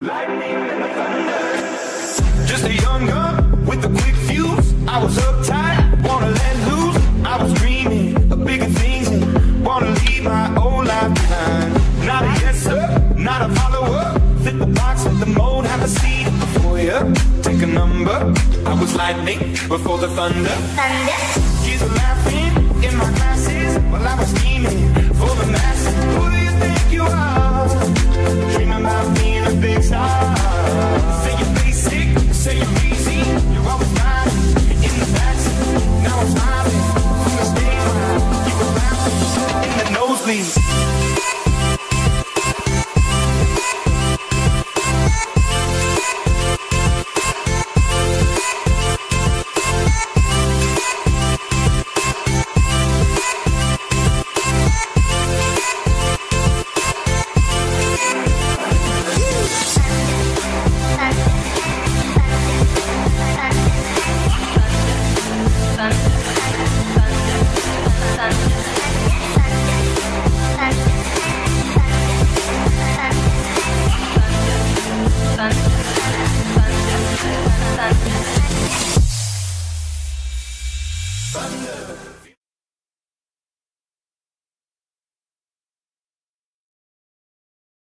Lightning and the thunder. Just a young gun with a quick fuse. I was uptight, wanna let loose. I was dreaming of bigger things and wanna leave my old life behind. Not a yes sir, not a follower. Fit the box, fit the mold, have a seat before you. Take a number. I was lightning before the thunder. Kids were laughing in my classes while I was scheming for the masses. Who do you think you are? Dreaming about being a big star. Say you're basic, say you're easy. You're always riding in the backseat. Now I'm smiling from the stage while you were laughing in the nosebleeds. Thunder.